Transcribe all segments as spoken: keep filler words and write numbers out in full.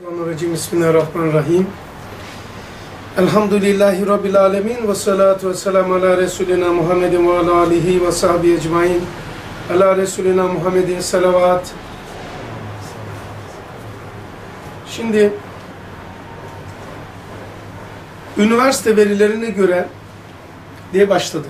Bismillahirrahmanirrahim. Elhamdülillahi Rabbil alemin ve salatu ve selamu ala Resulina Muhammedin ve ala alihi ve sahbihi ecmain. Ala Resulina Muhammedin salavat. Şimdi üniversite verilerine göre diye başladı.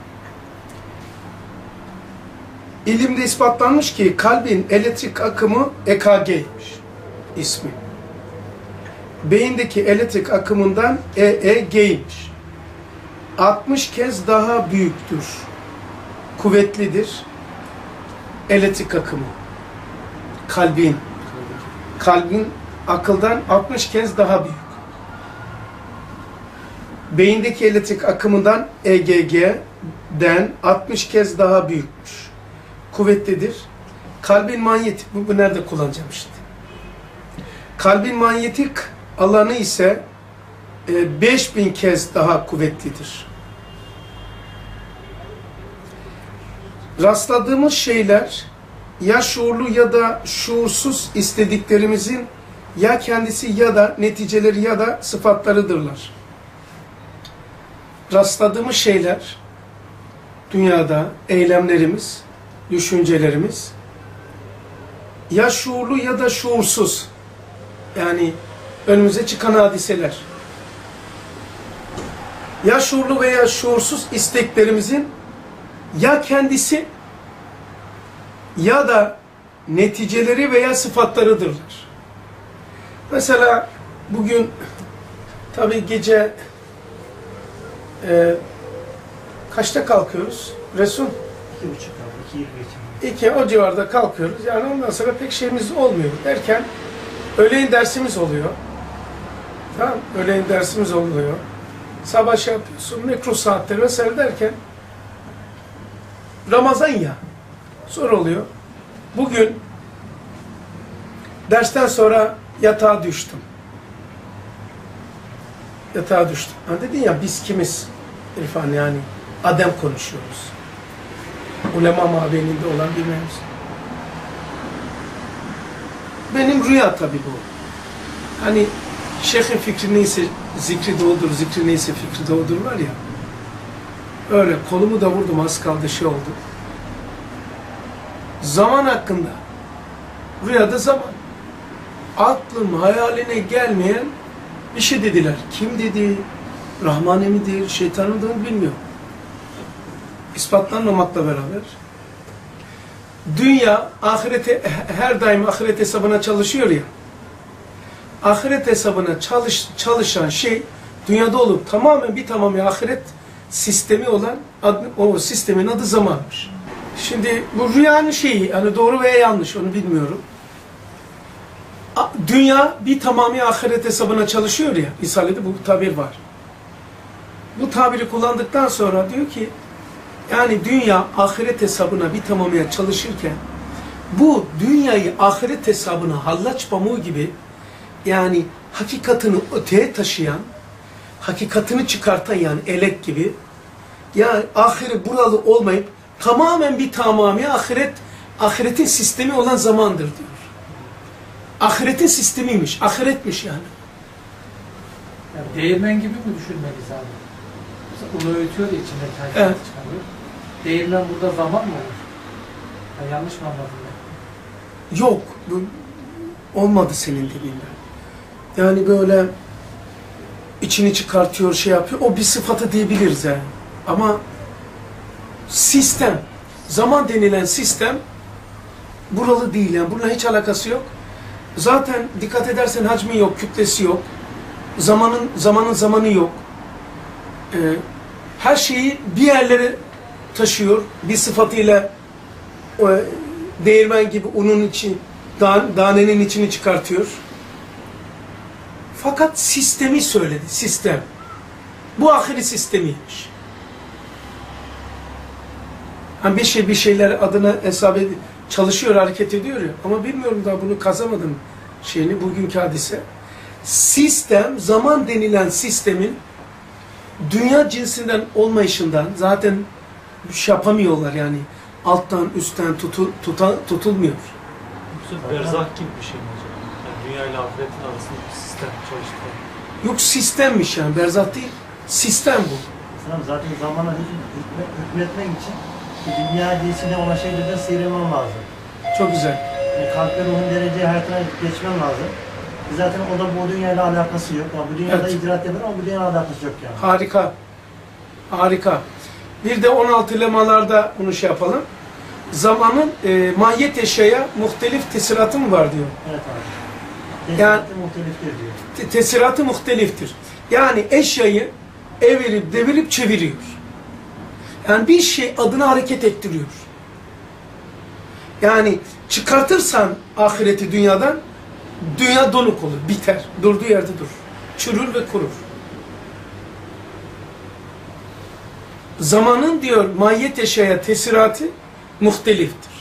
İlimde ispatlanmış ki kalbin elektrik akımı E K G'ymiş ismi. Beyindeki elektrik akımından E E G'ymiş. altmış kez daha büyüktür, kuvvetlidir elektrik akımı. Kalbin, kalbin akıldan altmış kez daha büyük. Beyindeki elektrik akımından E G G'den altmış kez daha büyükmüş. Kuvvetlidir. Kalbin manyetik, bu, bu nerede kullanacağım işte. Kalbin manyetik alanı ise e, beş bin kez daha kuvvetlidir. Rastladığımız şeyler ya şuurlu ya da şuursuz istediklerimizin ya kendisi ya da neticeleri ya da sıfatlarıdırlar. Rastladığımız şeyler dünyada eylemlerimiz, düşüncelerimiz ya şuurlu ya da şuursuz, yani önümüze çıkan hadiseler, ya şuurlu veya şuursuz isteklerimizin ya kendisi ya da neticeleri veya sıfatlarıdırlar. Mesela bugün tabii gece e, kaçta kalkıyoruz Resul? İki buçuk abi, iki yirmi geçim. İki, o civarda kalkıyoruz. Yani ondan sonra pek şeyimiz olmuyor derken öğleyin dersimiz oluyor. Tamam, öğleyin dersimiz oluyor. Sabah şey yapıyorsun, mikro saatleri vesaire derken Ramazan ya, zor oluyor. Bugün dersten sonra yatağa düştüm. Yatağa düştüm. Ha dedin ya, biz kimiz İrfan, yani Adem konuşuyoruz. Ulema mabeyinde olan bir mevzu. Benim rüya tabii bu. Hani şeyhin fikri neyse zikri doğudur, zikri neyse fikri doğudur var ya. Öyle kolumu da vurdum, az kaldı şey oldu. Zaman hakkında. Rüyada zaman. Aklım hayaline gelmeyen bir şey dediler. Kim dedi? Rahmani midir? Şeytan mıdır bilmiyorum. İspatlanmamakla beraber. Dünya ahirete, her daim ahiret hesabına çalışıyor ya. Ahiret hesabına çalış, çalışan şey dünyada olup tamamen bir tamamen ahiret sistemi olan adı, o sistemin adı zamanmış. Şimdi bu rüyanın şeyi, hani doğru veya yanlış onu bilmiyorum. Dünya bir tamamen ahiret hesabına çalışıyor ya. Risale'de bu tabir var. Bu tabiri kullandıktan sonra diyor ki, yani dünya ahiret hesabına bir tamamaya çalışırken bu dünyayı ahiret hesabına hallaç pamuğu gibi, yani hakikatini öteye taşıyan, hakikatini çıkartan, yani elek gibi, yani ahire buralı olmayıp tamamen bir tamamı ahiret, ahiretin sistemi olan zamandır diyor. Ahiretin sistemiymiş, ahiretmiş yani. Yani değirmen gibi mi düşünmeliyiz abi? Ulu öğütüyor ya, içinde tayfı evet. çıkarıyor. Değirmen burada zaman mı olur? Ya yanlış mı anladım ben? Yok, bu olmadı senin dediğinden. Yani böyle içini çıkartıyor, şey yapıyor, o bir sıfatı diyebiliriz yani. Ama sistem, zaman denilen sistem buralı değil yani, bununla hiç alakası yok. Zaten dikkat edersen hacmi yok, kütlesi yok. Zamanın zamanın zamanı yok. Ee, her şeyi bir yerlere taşıyor. Bir sıfatıyla e, değirmen gibi unun için, danenin içini çıkartıyor. Fakat sistemi söyledi, sistem. Bu ahiri sistemiymiş. Hani bir şey bir şeyler adına hesap ediyor, çalışıyor, hareket ediyor ya. Ama bilmiyorum, daha bunu kazamadım şeyini, bugünkü hadise. Sistem, zaman denilen sistemin dünya cinsinden olmayışından zaten şey yapamıyorlar yani. Alttan, üstten tutu, tuta, tutulmuyor. Berzah gibi bir şey mi acaba? Yani dünya ile ahiretin arasında bir sistem çalıştıran. Yok sistemmiş yani, berzah değil. Sistem bu. Tamam, zaten zamana hükmet, hükmetmek için dünya cinsine olan şeylerden sıyrılman lazım. Çok güzel. Yani kalp ve ruhun dereceye hayatına geçmen lazım. Zaten o da bu dünyayla alakası yok. Yani bu dünyada Evet. icraat yapar ama bu dünyayla alakası yok yani. Harika. Harika. Bir de on altı lemalarda bunu şey yapalım. Zamanın e, mahiyet eşyaya muhtelif tesiratı mı var diyor. Evet abi. Yani- Tesiratı muhteliftir diyor. Te- Tesiratı muhteliftir. Yani eşyayı evirip devirip çeviriyor. Yani bir şey adına hareket ettiriyor. Yani çıkartırsan ahireti dünyadan, dünya donuk olur, biter. Durduğu yerde durur. Çürür ve kurur. Zamanın diyor mahiyet eşyaya tesiratı muhteliftir.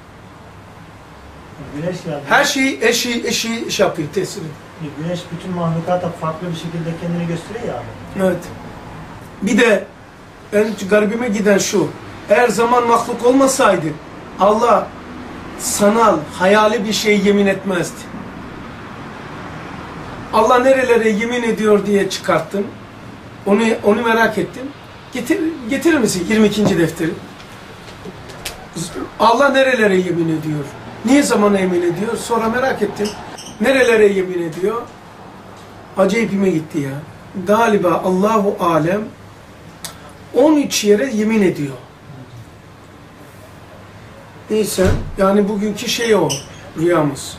Güneş geldi. Her şeyi eşi eşi şey yapıyor, tesir ediyor. Güneş bütün mahlukata farklı bir şekilde kendini gösteriyor ya abi. Evet. Bir de en garibime giden şu. Eğer zaman mahluk olmasaydı Allah sanal, hayali bir şey yemin etmezdi. Allah nerelere yemin ediyor diye çıkarttım. Onu onu merak ettim. Getir, getirir misin yirmi ikinci defteri? Allah nerelere yemin ediyor? Niye zamana yemin ediyor? Sonra merak ettim. Nerelere yemin ediyor? Acayipime gitti ya. Galiba Allahu alem on üç yere yemin ediyor. Neyse, yani bugünkü şey o, rüyamız.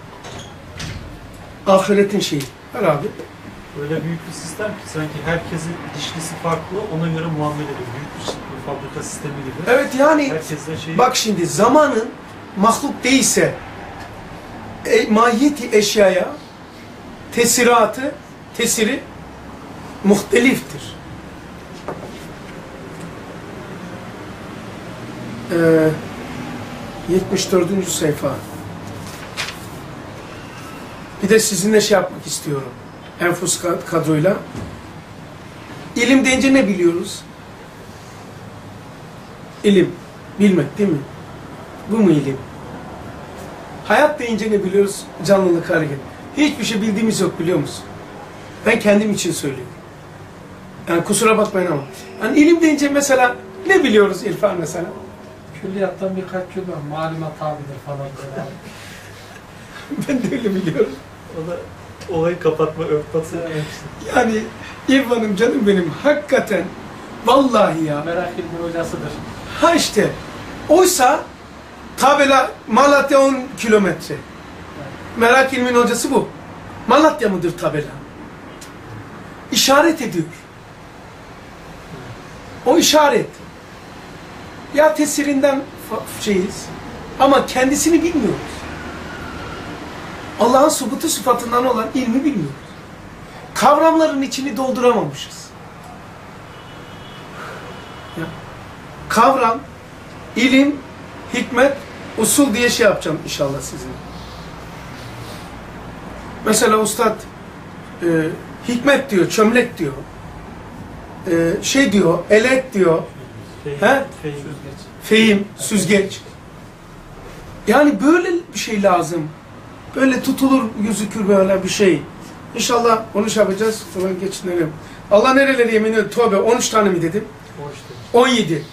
Ahiretin şeyi. Ver abi. Öyle büyük bir sistem ki sanki herkesin dişlisi farklı, ona göre muamele ediyor. Büyük bir, bir fabrika sistemi gibi. Evet yani, Herkesle şey... bak şimdi zamanın mahluk değilse e, mahiyeti eşyaya tesiratı, tesiri muhteliftir. Ee, yetmiş dördüncü sayfa. Bir de sizinle şey yapmak istiyorum. Enfus kadroyla. İlim deyince ne biliyoruz? İlim. Bilmek değil mi? Bu mu ilim? Hayat deyince ne biliyoruz? Canlılık, hareket. Hiçbir şey bildiğimiz yok, biliyor musun? Ben kendim için söylüyorum. Yani kusura bakmayın ama. Yani ilim deyince mesela ne biliyoruz İrfan mesela? Külliyattan birkaç cümle var. Malumat tabidir falan böyle. Ben de öyle biliyorum. O da olayı kapatma, örtbası. Yani İrfan'ım, canım benim, hakikaten vallahi ya. Merak ilmi hocasıdır. Ha işte. Oysa tabela Malatya on kilometre. Merak ilmin hocası bu. Malatya mıdır tabela? İşaret ediyor. O işaret. Ya tesirinden şeyiz ama kendisini bilmiyoruz. Allah'ın subutu sıfatından olan ilmi bilmiyoruz. Kavramların içini dolduramamışız. Ya, kavram, ilim, hikmet, usul diye şey yapacağım inşallah sizinle. Mesela ustad e, hikmet diyor, çömlek diyor. E, şey diyor, elek diyor. Fehim, He? fehim. Fehim, süzgeç. Yani böyle bir şey lazım. Böyle tutulur, gözükür böyle bir şey. İnşallah onu şey yapacağız. Sonra geçinelim. Allah nereleri yemin ediyor? Tövbe, on üç tane mi dedim? O işte. on yedi.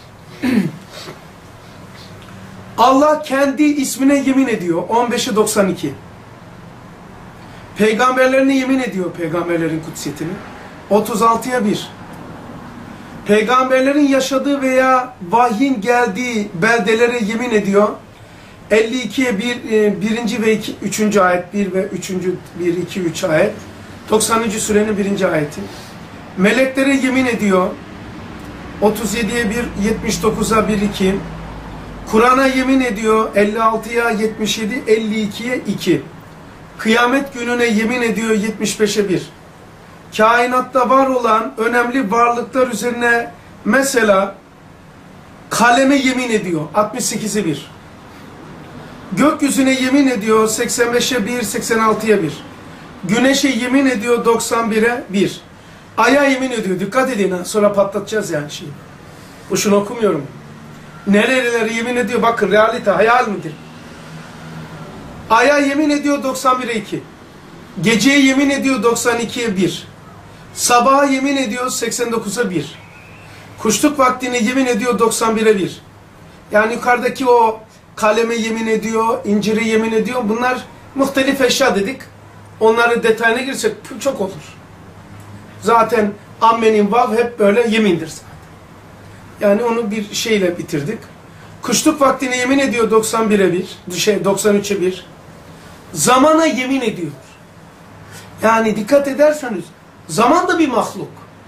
Allah kendi ismine yemin ediyor. on beşe doksan iki. Peygamberlerine yemin ediyor, peygamberlerin kutsiyetini. otuz altıya bir. Peygamberlerin yaşadığı veya vahyin geldiği beldelere yemin ediyor. elli ikiye bir, birinci ve iki, üçüncü ayet, bir ve üçüncü, bir, iki, üç ayet. doksanıncı surenin birinci ayeti. Meleklere yemin ediyor. otuz yediye bir, yetmiş dokuza bir, iki. Kur'an'a yemin ediyor. elli altıya yetmiş yedi, elli ikiye iki. Kıyamet gününe yemin ediyor. yetmiş beşe bir. Kainatta var olan önemli varlıklar üzerine mesela kaleme yemin ediyor. altmış sekize bir. Gökyüzüne yemin ediyor. seksen beşe bir, seksen altıya bir. Güneşe yemin ediyor. doksan bire bir. Ay'a yemin ediyor. Dikkat edin ha. Sonra patlatacağız yani şeyi. Boşuna okumuyorum. Nerelere yemin ediyor? Bakın realite hayal midir? Ay'a yemin ediyor. doksan bire iki. Geceye yemin ediyor doksan ikiye bir. Sabaha yemin ediyor seksen dokuza bir. Kuşluk vaktini yemin ediyor doksan bire bir. Yani yukarıdaki o kaleme yemin ediyor, incire yemin ediyor. Bunlar muhtelif eşya dedik. Onları detayına girsek çok olur. Zaten ammenin vav hep böyle yemindir zaten. Yani onu bir şeyle bitirdik. Kuşluk vaktini yemin ediyor doksan bire bir, şey doksan üçe bir. Zamana yemin ediyor. Yani dikkat ederseniz zaman da bir mahluk.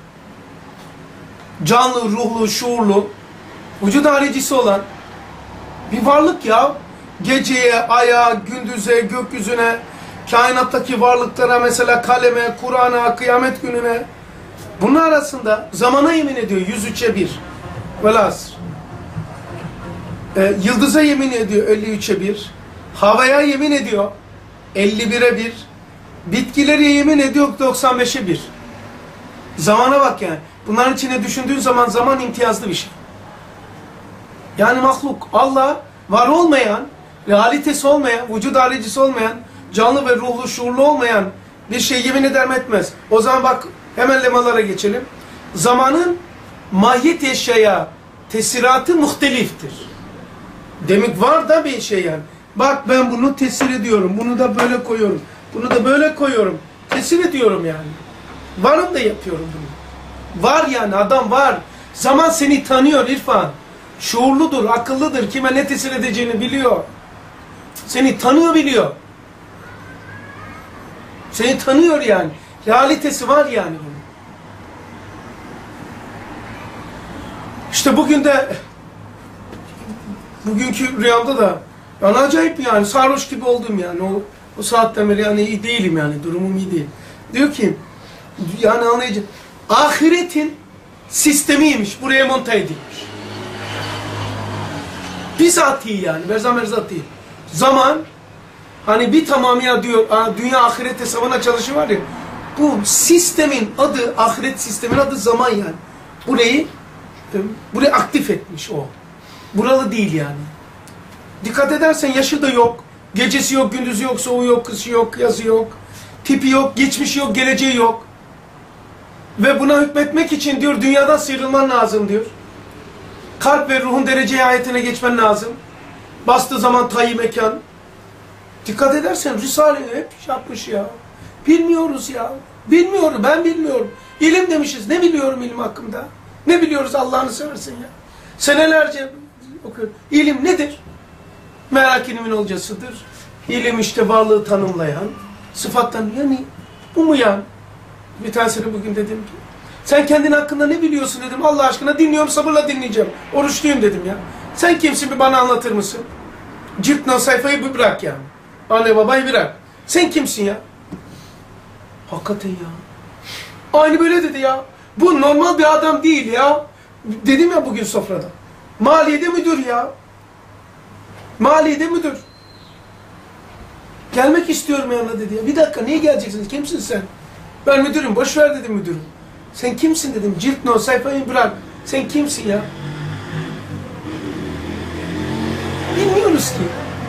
Canlı, ruhlu, şuurlu, vücut haricisi olan bir varlık ya. Geceye, aya, gündüze, gökyüzüne, kainattaki varlıklara, mesela kaleme, Kur'an'a, kıyamet gününe. Bunun arasında zamana yemin ediyor yüz üçe bir. Velhasıl. Ee, yıldıza yemin ediyor elli üçe bir. Havaya yemin ediyor elli bire bir. Bitkileri yemin ediyor doksan beşe bir. Zamana bak yani. Bunların içine düşündüğün zaman zaman imtiyazlı bir şey. Yani mahluk, Allah var olmayan, realitesi olmayan, vücut haricisi olmayan, canlı ve ruhlu, şuurlu olmayan bir şey yemin eder mi etmez. O zaman bak hemen lemalara geçelim. Zamanın mahiyet eşyaya tesiratı muhteliftir. Demek var da bir şey yani. Bak ben bunu tesir ediyorum, bunu da böyle koyuyorum, bunu da böyle koyuyorum. Tesir ediyorum yani. Varım da yapıyorum bunu. Var yani, adam var. Zaman seni tanıyor İrfan. Şuurludur, akıllıdır. Kime ne tesir edeceğini biliyor. Seni tanıyor, biliyor. Seni tanıyor yani. Realitesi var yani bunun. İşte bugün de bugünkü rüyamda da yani acayip yani sarhoş gibi oldum yani. O, o saatten beri yani iyi değilim yani. Durumum iyi değil. Diyor ki yani anlayacağım. Ahiretin sistemiymiş. Buraya monte edilmiş. Bizatihi yani. Berzan berzat değil. Zaman hani bir tamamıyla diyor dünya ahiret hesabına çalışı var ya. Bu sistemin adı, ahiret sistemin adı zaman yani. Burayı burayı aktif etmiş o. Buralı değil yani. Dikkat edersen yaşı da yok. Gecesi yok, gündüzü yok, soğuğu yok, kışı yok, yazı yok. Tipi yok, geçmişi yok, geleceği yok. Ve buna hükmetmek için diyor dünyadan sıyrılman lazım diyor. Kalp ve ruhun derece ayetine geçmen lazım. Bastığı zaman tayyi mekan. Dikkat edersen Risale hep yapmış ya. Bilmiyoruz ya. Bilmiyorum, ben bilmiyorum. İlim demişiz. Ne biliyorum ilim hakkında? Ne biliyoruz Allah'ını seversen ya. Senelerce okuyorum. İlim nedir? Merak ilmin olcasıdır. İlim işte varlığı tanımlayan, sıfattan yani bu mu yani? Bir tanesini bugün dedim ki sen kendin hakkında ne biliyorsun dedim. Allah aşkına dinliyorum, sabırla dinleyeceğim. Oruçluyum dedim ya. Sen kimsin bir bana anlatır mısın? Ciltna sayfayı bir bırak yani. Anne babayı bırak. Sen kimsin ya? Hakikaten ya. Aynı böyle dedi ya. Bu normal bir adam değil ya. Dedim ya bugün sofrada. Maliyede müdür ya. Maliyede müdür. Gelmek istiyorum yanına dedi ya. Bir dakika niye geleceksiniz? Kimsin sen? Ben müdürüm. Boş ver dedim müdürüm. Sen kimsin dedim. Cilt no sayfayı bırak. Sen kimsin ya? Bilmiyoruz ki.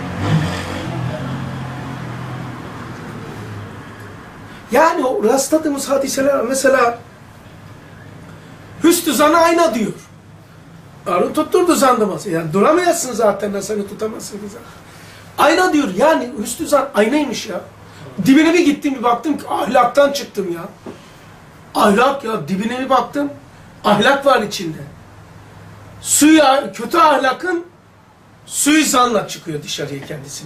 Yani o rastladığımız hadiseler mesela hüsnü zana ayna diyor. Arı tutturdu zandımız. Yani duramayasın zaten. Seni tutamazsın ki zaten. Ayna diyor. Yani hüsnü zan aynaymış ya. Dibine bir gittim bir baktım ki ahlaktan çıktım ya. Ahlak ya. Dibine bir baktım. Ahlak var içinde. Suya, kötü ahlakın suizanla çıkıyor dışarıya kendisini.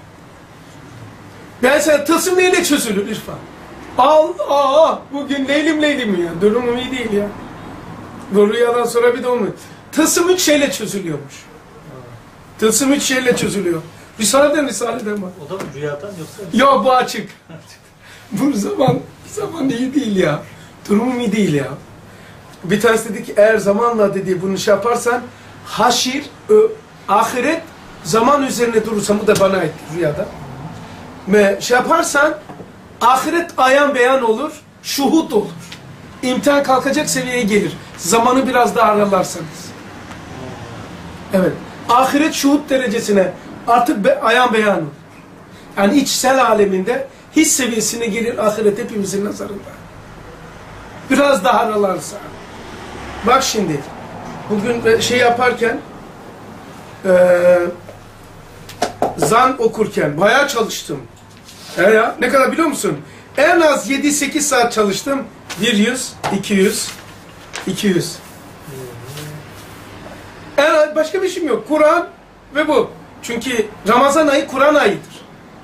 Ben sana tılsım neyle çözülür İrfan? Allah! Bugün leylim leylim ya. Durumum iyi değil ya. Bu rüyadan sonra bir de olmuyor. Tılsım üç şeyle çözülüyormuş. Tılsım üç şeyle çözülüyor. Risale'den Risale'den bak. O da mı rüyadan yoksa? Ya bu açık. Bu zaman, zaman iyi değil ya. Durumum iyi değil ya. Bir tanesi dedi ki eğer zamanla dedi bunu şey yaparsan haşir, ö, ahiret zaman üzerine durursa bu da bana ait rüyada. Ve şey yaparsan ahiret ayan beyan olur, şuhut olur. İmtihan kalkacak seviyeye gelir. Zamanı biraz daha aralarsanız. Evet. Ahiret şuhut derecesine artık be, ayan beyan olur. Yani içsel aleminde his seviyesine gelir ahiret hepimizin nazarında. Biraz daha aralarsa. Bak şimdi, bugün şey yaparken, e, zan okurken bayağı çalıştım. E ya, ne kadar biliyor musun? En az yedi sekiz saat çalıştım. yüz, iki yüz, iki yüz. En az başka bir şeyim yok. Kur'an ve bu. Çünkü Ramazan ayı Kur'an ayıdır.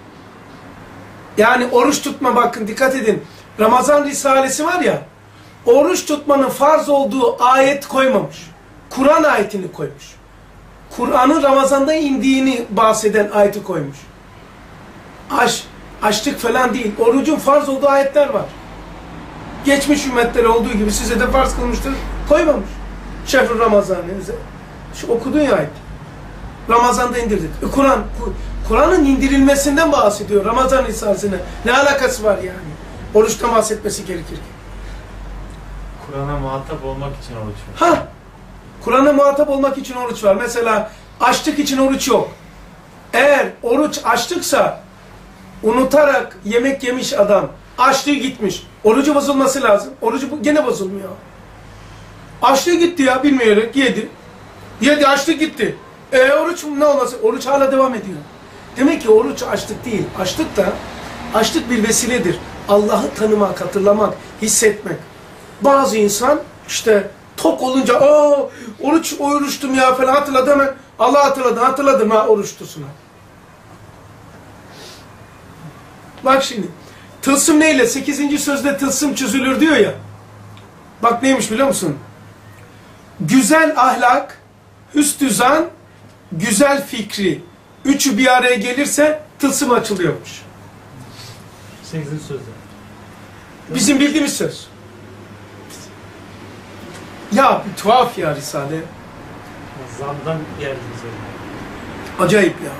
Yani oruç tutma, bakın dikkat edin. Ramazan Risalesi var ya, oruç tutmanın farz olduğu ayet koymamış. Kur'an ayetini koymuş. Kur'an'ın Ramazan'da indiğini bahseden ayeti koymuş. Aç, açlık falan değil. Orucun farz olduğu ayetler var. Geçmiş ümmetlere olduğu gibi size de farz kılmıştır. Koymamış. Şehr-ü Ramazan'ı. Şu okudun ya ayet. Ramazan'da indirdik. E, Kur'an, Kur'an'ın indirilmesinden bahsediyor. Ramazan Risalesi'ne. Ne alakası var yani? Oruçtan bahsetmesi gerekir. Kur'an'a muhatap olmak için oruç var. Ha! Kur'an'a muhatap olmak için oruç var. Mesela açlık için oruç yok. Eğer oruç açlıksa, unutarak yemek yemiş adam, açlığı gitmiş, orucu bozulması lazım. Orucu gene bozulmuyor. Açlığı gitti ya, bilmeyerek yedi. Yedi, açlık gitti. E oruç ne olması? Oruç hala devam ediyor. Demek ki oruç açlık değil. Açlık da, açlık bir vesiledir. Allah'ı tanımak, hatırlamak, hissetmek. Bazı insan işte tok olunca, aa oruç oruçtum ya falan hatırladı hemen. Allah hatırladı, hatırladım ha oruçtusuna. Bak şimdi, tılsım neyle? Sekizinci sözde tılsım çözülür diyor ya. Bak neymiş biliyor musun? Güzel ahlak, hüsnü zan, güzel fikri. Üçü bir araya gelirse tılsım açılıyormuş. Sekizinci sözde. Bizim bildiğimiz söz. Ya bir tuhaf ya Risale. Zandan geldiniz öyle. Acayip ya.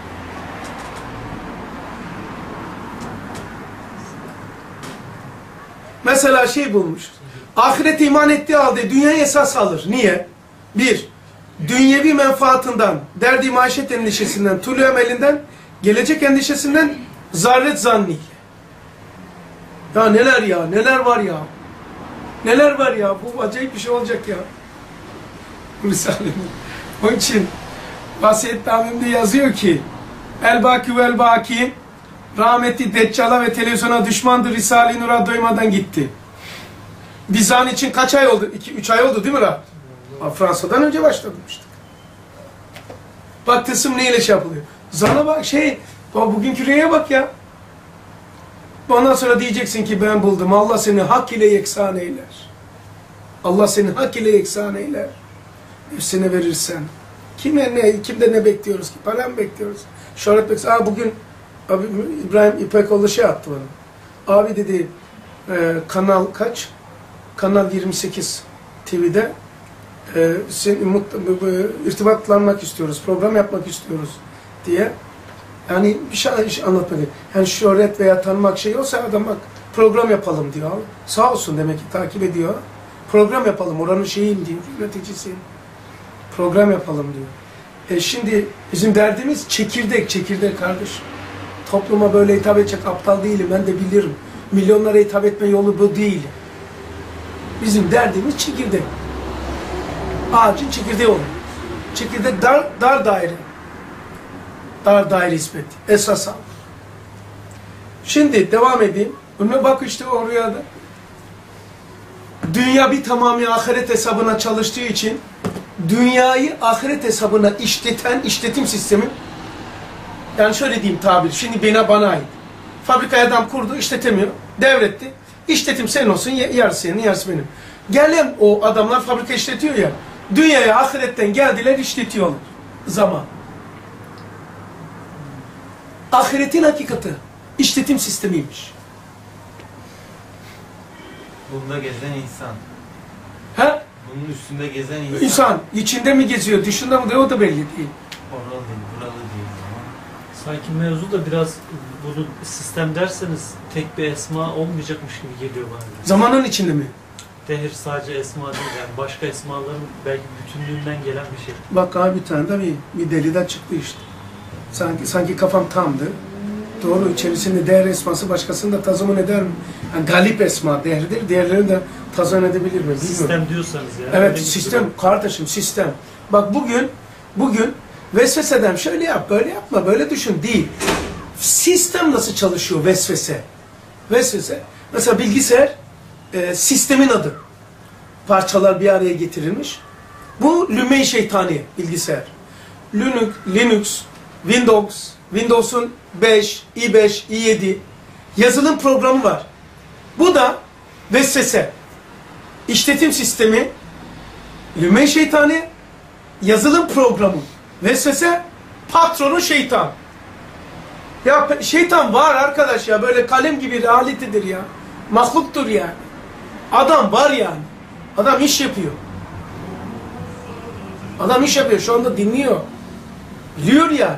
Mesela şey bulmuş. Ahirete iman ettiği halde dünyayı esas alır. Niye? Bir, dünyevi menfaatından, derdi maişet endişesinden, tulü emelinden, gelecek endişesinden, zarret zanniyle. Ya neler ya, neler var ya. Neler var ya, bu acayip bir şey olacak ya. Risale'nin. Onun için vasiyet namimde yazıyor ki, El-Baki ve El-Baki, rahmeti Deccal'a ve televizyona düşmandır, Risale-i Nur'a doymadan gitti. Biz zan için kaç ay oldu? iki üç ay oldu değil mi Rab? Fransa'dan önce başlamıştık. Bak tılsım neyle şey yapılıyor? Zana bak şey, bugünkü rüyaya bak ya. Ondan sonra diyeceksin ki ben buldum. Allah seni hak ile yeksan eyler. Allah seni hak ile yeksan eyler. Nefsine verirsen. Kime ne, kimde ne bekliyoruz ki? Para mı bekliyoruz? Şöhret bekliyoruz. Aa bugün abi, İbrahim İpekoğlu şey attı bana. Abi dedi e, kanal kaç? Kanal yirmi sekiz T V'de e, seni mutlu, irtibatlanmak istiyoruz, program yapmak istiyoruz diye. Yani bir şey anlatmak. Yani şöhret veya tanımak şey olsa adam bak program yapalım diyor. Sağ olsun demek ki takip ediyor. Program yapalım, oranın şeyiyim diyor, yöneticisiyim. Program yapalım diyor. E şimdi bizim derdimiz çekirdek, çekirdek kardeş. Topluma böyle hitap edecek aptal değilim, ben de bilirim. Milyonlara hitap etme yolu bu değil. Bizim derdimiz çekirdek. Ağacın çekirdeği olur. Çekirdek dar, dar daire. Dar daire hizmet. Esas al. Şimdi devam edeyim. Önüne bak işte oraya da. Dünya bir tamamı ahiret hesabına çalıştığı için dünyayı ahiret hesabına işleten işletim sistemi, yani şöyle diyeyim tabir, şimdi bana bana ait. Fabrikaya adam kurdu, işletemiyor, devretti. İşletim senin olsun, yarısı senin, yarısı benim. Gelen o adamlar fabrika işletiyor ya, dünyaya ahiretten geldiler, işletiyorlar zaman. Ahiretin hakikati işletim sistemiymiş. Bunda gezen insan. Ha? Bunun üstünde gezen insan. İnsan içinde mi geziyor, dışında mı diyor, o da belli değil. Oralı değil, buralı değil. Sanki mevzu da biraz bunu sistem derseniz tek bir esma olmayacakmış gibi geliyor bana. Zamanın içinde mi? Dehir sadece esma değil, yani başka esmaların belki bütünlüğünden gelen bir şey. Bak abi bir tane de bir, bir deliden çıktı işte. Sanki sanki kafam tamdı. Doğru, içerisinde değer esması başkasını da tazmin eder mi? Yani galip esma değerdir, diğerlerini de tazmin edebilir mi? Bilmiyorum. Sistem diyorsanız ya. Evet, öyle bir sistem durum. kardeşim, sistem. Bak bugün, bugün vesveseden şöyle yap, böyle yapma, böyle düşün değil. Sistem nasıl çalışıyor vesvese? Vesvese, mesela bilgisayar e, sistemin adı. Parçalar bir araya getirilmiş. Bu lüme-i şeytani bilgisayar. Linux, Linux, Windows, Windows'un beş, i beş, i yedi yazılım programı var. Bu da vesvese. İşletim sistemi, lüme-i şeytani, yazılım programı. Vesvese, patronu şeytan. Ya şeytan var arkadaş ya, böyle kalem gibi realitidir ya. Mahluktur yani. Adam var yani. Adam iş yapıyor. Adam iş yapıyor. Şu anda dinliyor. Biliyor yani.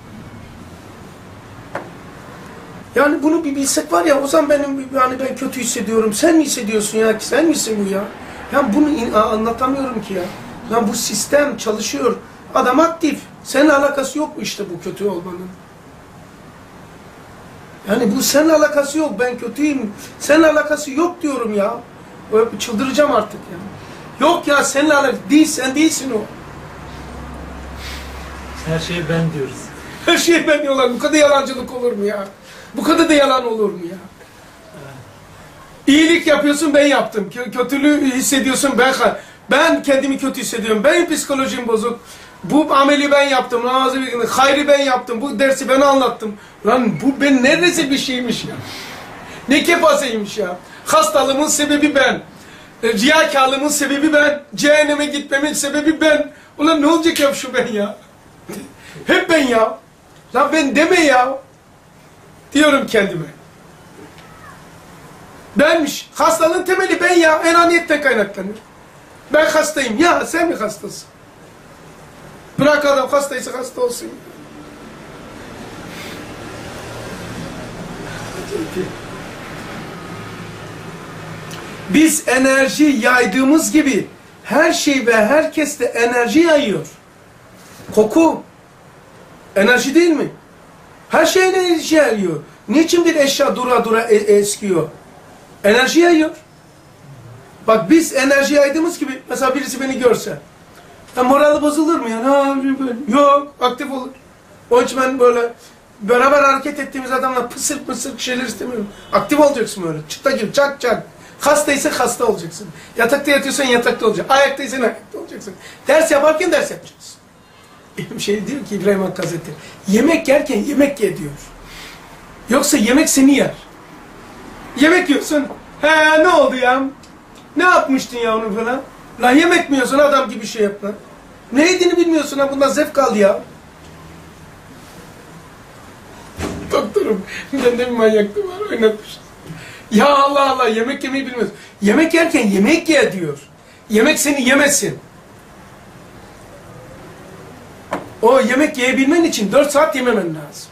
Yani bunu bir bilsek var ya, o zaman benim yani ben kötü hissediyorum. Sen mi hissediyorsun ya? Sen misin bu ya? Yani bunu anlatamıyorum ki ya. Yani bu sistem çalışıyor. Adam aktif. Senin alakası yok mu işte bu kötü olmanın? Yani bu seninle alakası yok. Ben kötüyüm. Seninle alakası yok diyorum ya. Çıldıracağım artık ya. Yok ya, seninle alakası değil. Sen değilsin o. Her şeye ben diyoruz. Her şey ben diyorlar. Bu kadar yalancılık olur mu ya? Bu kadar da yalan olur mu ya? İyilik yapıyorsun, ben yaptım. Kötülüğü hissediyorsun, ben ben kendimi kötü hissediyorum. Benim psikolojim bozuk. Bu ameli ben yaptım. Hayrı ben yaptım. Bu dersi ben anlattım. Lan bu ben neresi bir şeymiş ya? Ne kefaseymiş ya? Hastalığımın sebebi ben. Riyakarlığımın sebebi ben. Cehenneme gitmemin sebebi ben. Ulan ne olacak ya şu ben ya? Hep ben ya. Lan ben deme ya. Diyorum kendime. Benmiş. Hastalığın temeli ben ya. Enaniyetten kaynaklanır. Ben hastayım. Ya sen mi hastasın? Bırak adam hastaysa hasta olsun. Biz enerji yaydığımız gibi her şey ve herkes de enerji yayıyor. Koku enerji değil mi? Her şey enerji yayıyor. Niçin bir eşya dura dura e eskiyor? Enerji yayıyor. Bak biz enerji yaydığımız gibi, mesela birisi beni görse, ya morali bozulur mu ya? Ha, böyle. Yok, aktif olur. Onun için ben böyle beraber hareket ettiğimiz adamla pısır pısır şeyler istemiyorum. Aktif olacaksın böyle. Çıta gibi çak çak. Hastaysan hasta olacaksın. Yatakta yatıyorsan yatakta olacaksın. Ayaktaysan ayakta olacaksın. Ders yaparken ders yapacaksın. Bir şey diyor ki İbrahim Hakkı Hazretleri, yemek yerken yemek ye diyor. Yoksa yemek seni yer. Yemek yiyorsun. He ne oldu ya? Ne yapmıştın ya onu falan? Lan yemek mi yiyorsun, adam gibi şey yap lan. Ne yediğini bilmiyorsun ha, bundan zevk al ya. Doktorum, bende bir manyaklığı var, oynatmış. Ya Allah Allah, yemek yemeyi bilmiyorsun. Yemek yerken yemek ye diyor. Yemek seni yemesin. O yemek yiyebilmen için dört saat yememen lazım.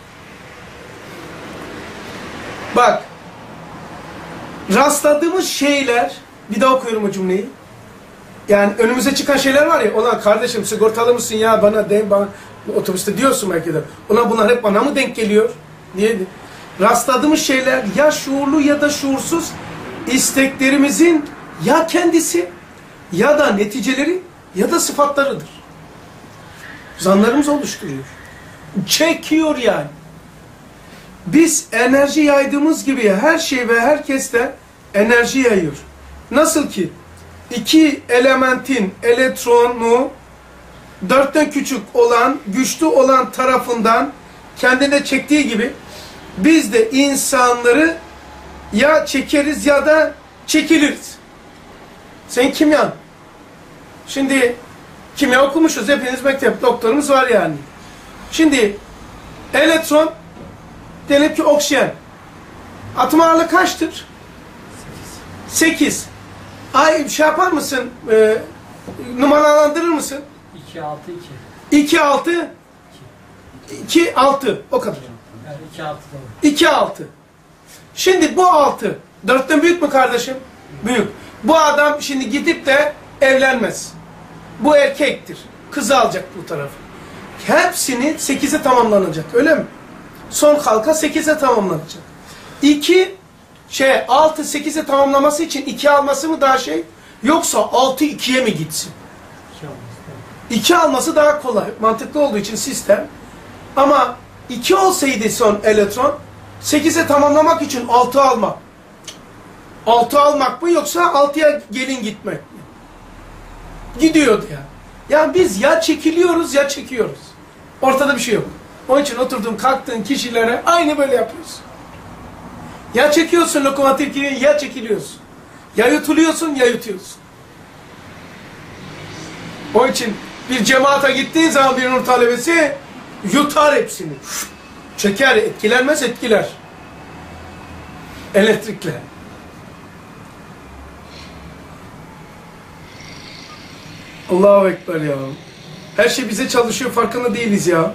Bak, rastladığımız şeyler, bir daha okuyorum o cümleyi. Yani önümüze çıkan şeyler var ya, ona kardeşim sigortalı mısın ya, bana de, bana otobüste diyorsun belki de. Ona bunlar hep bana mı denk geliyor diye. Rastladığımız şeyler ya şuurlu ya da şuursuz isteklerimizin ya kendisi ya da neticeleri ya da sıfatlarıdır. Zanlarımız oluşturuyor. Çekiyor yani. Biz enerji yaydığımız gibi her şey ve herkes de enerji yayıyor. Nasıl ki iki elementin elektronu dörtten küçük olan, güçlü olan tarafından kendine çektiği gibi biz de insanları ya çekeriz ya da çekiliriz. Sen kimyan? Şimdi kimya okumuşuz. Hepiniz mektep doktorumuz var yani. Şimdi elektron diyelim ki oksijen. Atom ağırlığı kaçtır? sekiz. Ay şey yapar mısın? E, numaralandırır mısın? iki altı iki. iki altı iki altı o kadar. Yani iki altı doğru. iki altı. Şimdi bu altı dörtten büyük mü kardeşim? Büyük. Bu adam şimdi gidip de evlenmez. Bu erkektir. Kızı alacak bu tarafı. Hepsini sekize tamamlanacak. Öyle mi? son halka sekize tamamlanacak. iki şey altı sekize tamamlaması için iki alması mı daha şey, yoksa altı ikiye mi gitsin? iki alması daha kolay, mantıklı olduğu için sistem. Ama iki olsaydı son elektron, sekize tamamlamak için altı almak. altı almak mı yoksa altıya gelin gitmek mi? Gidiyordu ya. Yani biz ya çekiliyoruz ya çekiyoruz. Ortada bir şey yok. Onun için oturduğun kalktığın kişilere aynı böyle yapıyorsun. Ya çekiyorsun lokomotif gibi, ya çekiliyorsun. Ya yutuluyorsun ya yutuyorsun. Onun için bir cemaate gittiğin zaman bir nur talebesi yutar hepsini. Çeker, etkilenmez etkiler. Elektrikle. Allahu Ekber ya. Her şey bize çalışıyor, farkında değiliz ya.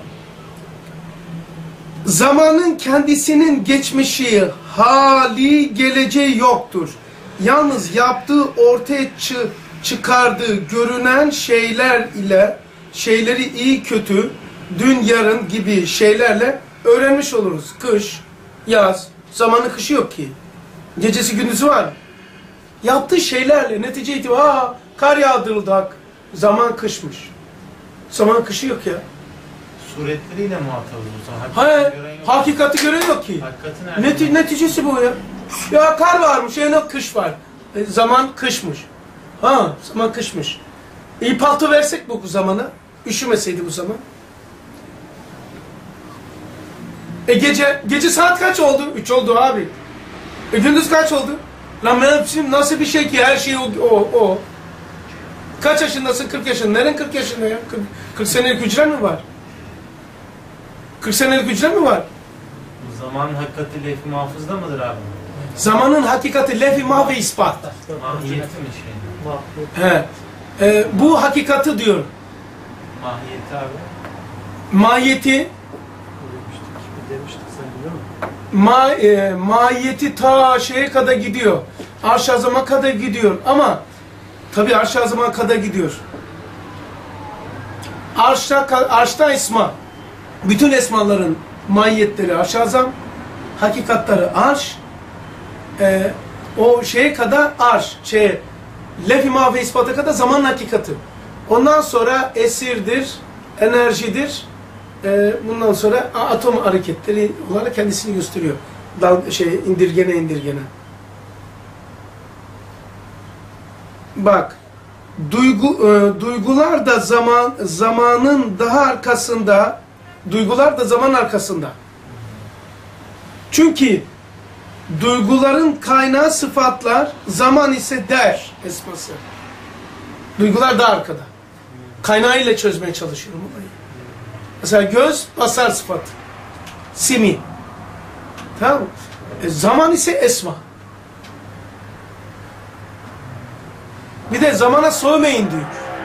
Zamanın kendisinin geçmişi, hali, geleceği yoktur. Yalnız yaptığı, ortaya çı çıkardığı, görünen şeyler ile, şeyleri iyi kötü, dün yarın gibi şeylerle öğrenmiş oluruz. Kış, yaz, zamanın kışı yok ki. Gecesi gündüzü var. Yaptığı şeylerle netice itibariyle, aa, kar yağdırıldak, zaman kışmış. Zaman kışı yok ya. Suretleriyle muhatabız o zaman. Hayır, Hakikati gören yok. hakikati gören yok ki. Hakikati nerede? Neti neticesi bu ya. Ya kar varmış, yani kış var. E, zaman kışmış. Ha, zaman kışmış. İyi palto versek bu, bu zamana, üşümeseydi bu zaman. E gece, gece saat kaç oldu? Üç oldu abi. E gündüz kaç oldu? Lan benim nasıl bir şey ki her şey o, o, o. Kaç yaşındasın? kırk yaşında. Neren kırk yaşında ya? kırk, kırk senelik hücren mi var? kırk senelik hücren mi var? Bu zamanın hakikati lef-i mahfuzda mıdır abi? Zamanın hakikati lef-i mahve ispat. Mahiyeti mi şey? He. E, bu hakikati diyor. Mahiyeti abi. Mahiyeti Demiştik sen biliyor musun? ma, e, mahiyeti ta şeye kadar gidiyor. Arş-ı Azam'a kadar gidiyor. Ama tabi Arş-ı Azam'a kadar gidiyor. Arş'ta, arş'ta esma. Bütün esmaların mahiyetleri Arş-ı Azam, hakikatları arş, e, o şeye kadar arş, şey, lef-i mahve ispata kadar zaman hakikati. Ondan sonra esirdir, enerjidir. E, bundan sonra atom hareketleri olarak kendisini gösteriyor. Dal, şey, indirgene indirgene. Bak, duygu, e, duygular da zaman zamanın daha arkasında, duygular da zaman arkasında. Çünkü duyguların kaynağı sıfatlar, zaman ise der esması. Duygular da arkada. Kaynağıyla çözmeye çalışıyorum olayı. Mesela göz, basar sıfatı. Simi. Tamam mı? E, zaman ise esma. Bir de zamana sövmeyin diyor.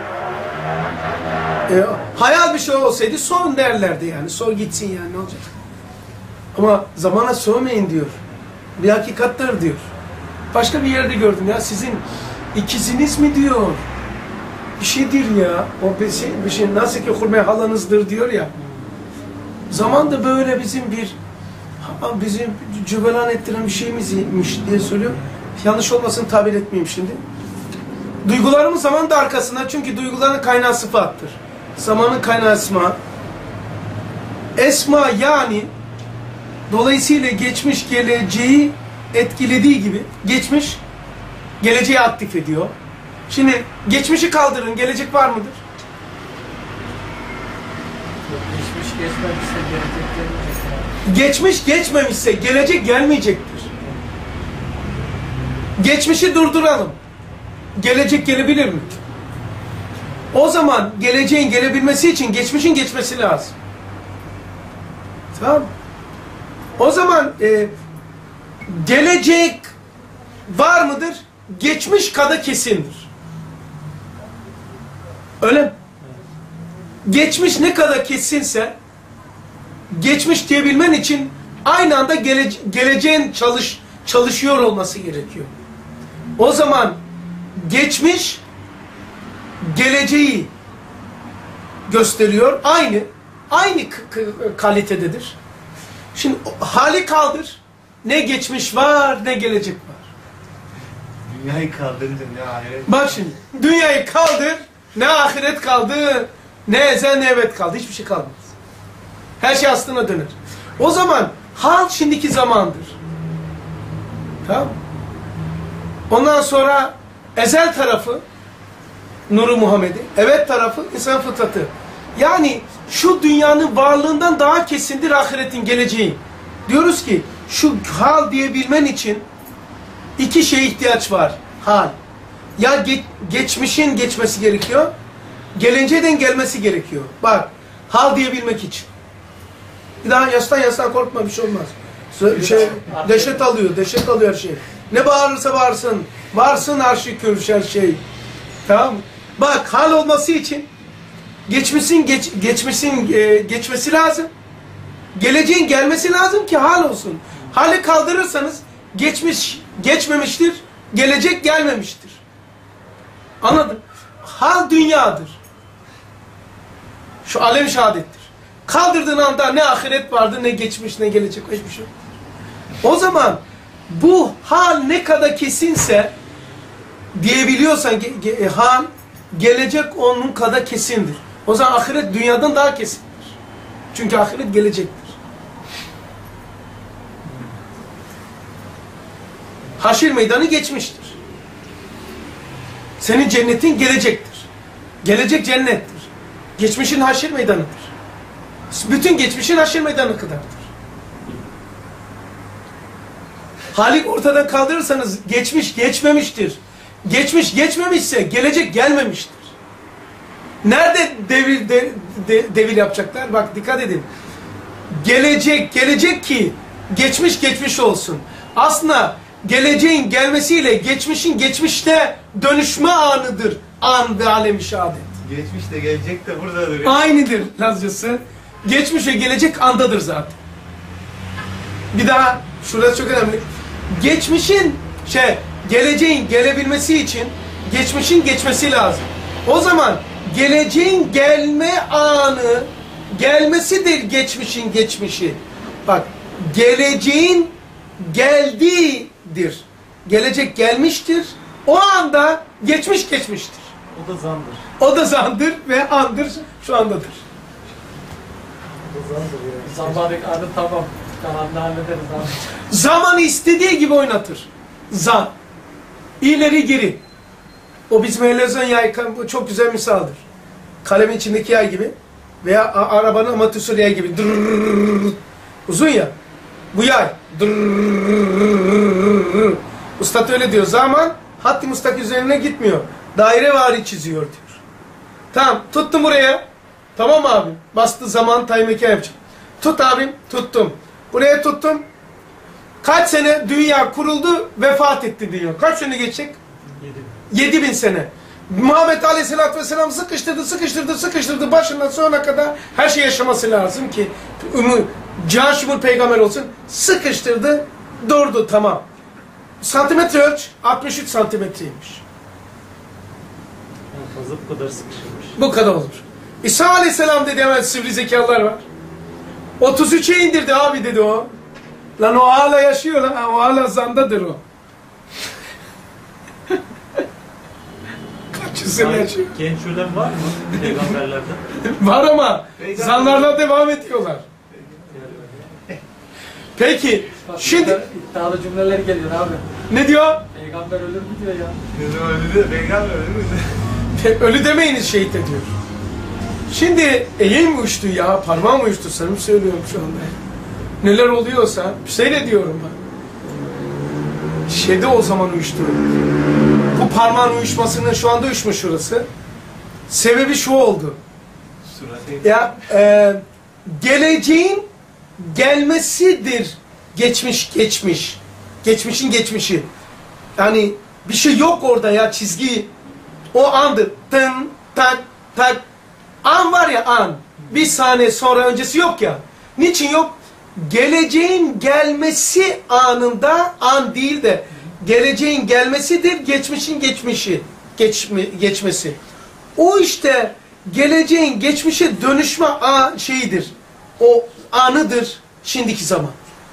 E, hayal bir şey olsaydı son derlerdi yani. Sor gitsin yani, ne olacak? Ama zamana sövmeyin diyor. Bir hakikattir diyor. Başka bir yerde gördüm ya, sizin ikiziniz mi diyor. Bir şeydir ya. O bir şey, bir şey nasıl ki hurme halanızdır diyor ya. Zaman da böyle bizim bir bizim cübelan ettiren bir şeyimizmiş diye söylüyor. Yanlış olmasın, tabir etmeyeyim şimdi. Duygularımız zaman da arkasında, çünkü duyguların kaynağı sıfattır. Zamanın kaynağı esma. Esma yani dolayısıyla geçmiş geleceği etkilediği gibi geçmiş geleceği aktif ediyor. Şimdi geçmişi kaldırın, gelecek var mıdır? Geçmiş geçmemişse gelecek gelmeyecek. Geçmiş geçmemişse gelecek gelmeyecektir. Geçmişi durduralım. Gelecek gelebilir mi? O zaman geleceğin gelebilmesi için geçmişin geçmesi lazım. Tamam. O zaman e, gelecek var mıdır? Geçmiş kadar kesindir. Öyle mi? Geçmiş ne kadar kesinse, geçmiş diyebilmen için aynı anda gele, geleceğin çalış, çalışıyor olması gerekiyor. O zaman geçmiş geleceği gösteriyor. Aynı, aynı kalitededir. Şimdi hali kaldır. Ne geçmiş var ne gelecek var. Dünyayı kaldırınca ne ahiret. Bak şimdi dünyayı kaldır. Ne ahiret kaldı, ne ezel ne evet kaldı. Hiçbir şey kalmaz. Her şey aslına dönür. O zaman hal şimdiki zamandır. Tamam. Ondan sonra ezel tarafı Nuru Muhammed'i, evet tarafı insan fıtratı. Yani şu dünyanın varlığından daha kesindir ahiretin geleceği. Diyoruz ki şu hal diyebilmen için iki şeye ihtiyaç var. Hal. Ya ge geçmişin geçmesi gerekiyor, geleceğden gelmesi gerekiyor. Bak, hal diyebilmek için. Bir daha yastan yastan korkma, bir şey olmaz. Şey, dehşet alıyor, dehşet alıyor her şey. Ne bağırırsa bağırsın, varsın arşı kürş her şey. Tamam mı? Bak, hal olması için geçmişin geç, geçmişin e, geçmesi lazım. Geleceğin gelmesi lazım ki hal olsun. Hali kaldırırsanız geçmiş geçmemiştir, gelecek gelmemiştir. Anladın? Hal dünyadır. Şu alem şehadettir. Kaldırdığın anda ne ahiret vardı, ne geçmiş, ne gelecek, hiçbir şey yok. O zaman bu hal ne kadar kesinse diyebiliyorsan ge, ge, hal gelecek onun kadar kesindir. O zaman ahiret dünyadan daha kesindir. Çünkü ahiret gelecektir. Haşir meydanı geçmiştir. Senin cennetin gelecektir. Gelecek cennettir. Geçmişin haşir meydanıdır. Bütün geçmişin haşir meydanı kadardır. Hali ortadan kaldırırsanız geçmiş geçmemiştir. Geçmiş geçmemişse gelecek gelmemiştir. Nerede devir, de, de, devir yapacaklar? Bak dikkat edin. Gelecek gelecek ki geçmiş geçmiş olsun. Aslında geleceğin gelmesiyle geçmişin geçmişte dönüşme anıdır. An ve alem-i şehadet. Geçmiş de gelecek de buradadır. Aynıdır Lazcası. Geçmiş ve gelecek andadır zaten. Bir daha, şurası çok önemli. Geçmişin, şey, geleceğin gelebilmesi için geçmişin geçmesi lazım. O zaman geleceğin gelme anı, gelmesidir geçmişin geçmişi. Bak, geleceğin geldiğidir. Gelecek gelmiştir. O anda geçmiş geçmiştir. O da zandır. O da zandır ve andır şu andadır. O da zandır yani. Zamanlık anı tamam. Kalanını hallederiz abi. Zamanı istediği gibi oynatır. Zan. İleri geri. O bizim helezon yay çok güzel misaldır. Kalemin içindeki yay gibi veya arabanın amortisör yay gibi. Dırrrr. Uzun ya. Bu yay. Dırrrr. Üstad öyle diyor. Zaman hattı mustak üzerine gitmiyor. Daire vari çiziyor diyor. Tamam. Tuttum buraya. Tamam abi. Bastı zaman time mekan yapacağım. Tut abim. Tuttum. Buraya tuttum. Kaç sene dünya kuruldu, vefat etti dünya. Kaç sene geçecek? Yedi bin sene. Muhammed Aleyhisselatü Vesselam sıkıştırdı, sıkıştırdı, sıkıştırdı. Başından sonuna kadar her şey yaşaması lazım ki Cihan Şumur peygamber olsun. Sıkıştırdı, durdu, tamam. Santimetre ölç, altmış üç santimetreymiş. Yani fazla bu kadar sıkışılmış. Bu kadar olur. İsa Aleyhisselam dedi, hemen sivri zekalılar var. otuz üçe indirdi abi dedi o. Lan o hala yaşıyor lan, o hala zandadır o. Kaç yüz sene yaşıyor. Genç ölen var mı peygamberlerden? Var ama zanlarla devam ediyorlar. Peki, şimdi... İddialı cümleler geliyor abi. Ne diyor? Peygamber ölür mü diyor ya. Bizim öldü de peygamber ölür mü? Ölü demeyiniz şehit ediyor. Şimdi eğil mi uçtu ya, parmağım mı uçtu, sana mı söylüyorum şu anda? Neler oluyorsa, seyrediyorum ben. Şeyde o zaman uyuştu. Bu parmağın uyuşmasının şu anda uyuşmuş şurası. Sebebi şu oldu. Suratı. Ya e, geleceğin gelmesidir geçmiş geçmiş. Geçmişin geçmişi. Yani bir şey yok orada ya, çizgi. O andır. Tın tak tak. An var ya, an. Bir saniye sonra öncesi yok ya. Niçin yok? Geleceğin gelmesi anında, an değil de geleceğin gelmesidir, geçmişin geçmişi, geçmi, geçmesi. O işte geleceğin geçmişe dönüşme a şeyidir. O anıdır. şimdiki zaman.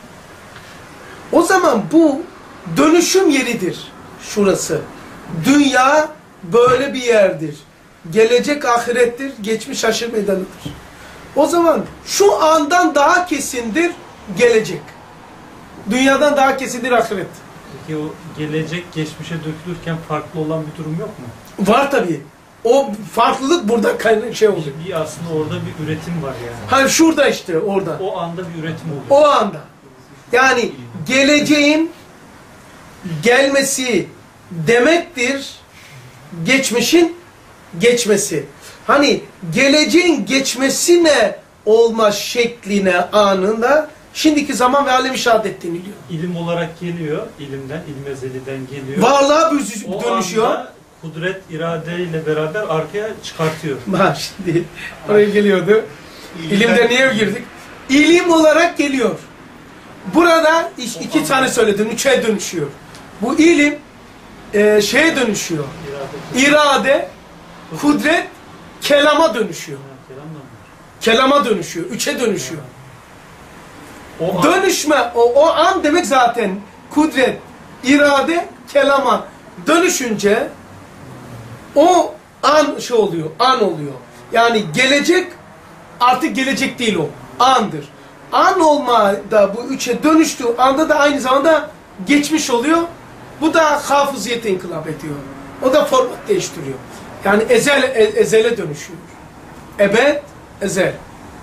O zaman bu dönüşüm yeridir şurası. Dünya böyle bir yerdir. Gelecek ahirettir, geçmiş haşir meydanıdır. O zaman şu andan daha kesindir gelecek. Dünyadan daha kesindir ahiret. Peki o gelecek geçmişe dökülürken farklı olan bir durum yok mu? Var tabii. O farklılık burada kaynak şey oluyor. Bir aslında orada bir üretim var yani. Hani şurada işte orada. O anda bir üretim oluyor. O anda. Yani geleceğin gelmesi demektir geçmişin geçmesi. Hani geleceğin geçmesine olma şekline anında şimdiki zaman ve alem-i şehadet deniliyor. İlim olarak geliyor, ilimden, ilm ezeliden geliyor. Varlığa büzü- O dönüşüyor. anda kudret, iradeyle beraber arkaya çıkartıyor. Ha şimdi oraya geliyordu. İlimde niye girdik? İlim olarak geliyor. Burada iş- iki tane söyledim, üçe dönüşüyor. Bu ilim e, şeye dönüşüyor. İrade, İrade, kudret, kelama dönüşüyor. kelam da var. Kelama dönüşüyor, üçe dönüşüyor. O an- Dönüşme, o, o an demek zaten kudret, irade, kelama dönüşünce o an şey oluyor, an oluyor. Yani gelecek artık gelecek değil o, andır. An olma da bu üçe dönüştüğü anda da aynı zamanda geçmiş oluyor. Bu da hafıziyete inkılap ediyor. O da format değiştiriyor. Yani ezel, e, ezele dönüşüyor. Ebed, ezel.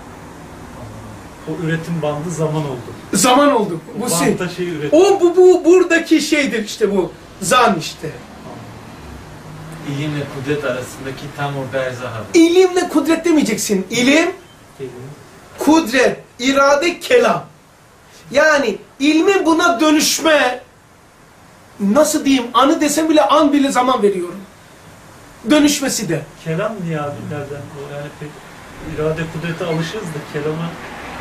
O üretim bandı zaman oldu. Zaman oldu. O Bu şey. bantta şey üretim. O bu, bu buradaki şeydir işte bu. Zan işte. İlimle kudret arasındaki tam o berzahı. İlimle kudret demeyeceksin. İlim, kudret, irade, kelam. Yani ilmin buna dönüşme, nasıl diyeyim, anı desem bile an bile zaman veriyorum. Dönüşmesi de. Kelam niye abi nereden? O yani pek irade kudrete alışırız da kelama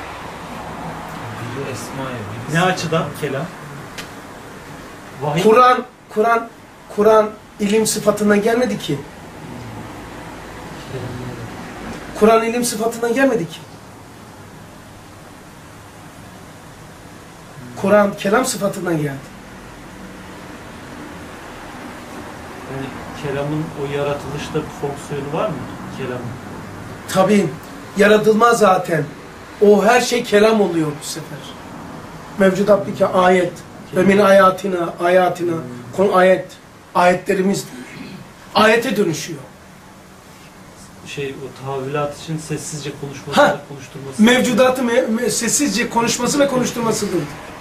Biri esmaya, birisi... ne açıdan kelam? Vahiy. Kur'an, Kur'an, Kur'an ilim sıfatından gelmedi ki. Kur'an ilim sıfatından gelmedi ki. Kur'an kelam sıfatından geldi. Yani kelamın o yaratılışta bir fonksiyonu var mı? Kelamın. Tabii yaratılma zaten. O her şey kelam oluyor bu sefer. Mevcudattaki ayet ve min ayatina, ayatina, konu ayet, ayetlerimiz ayete dönüşüyor. Şey o tahvilat için sessizce konuşması, Ha! konuşturması. Mevcudatı me me sessizce konuşması ve konuşturmasıdır.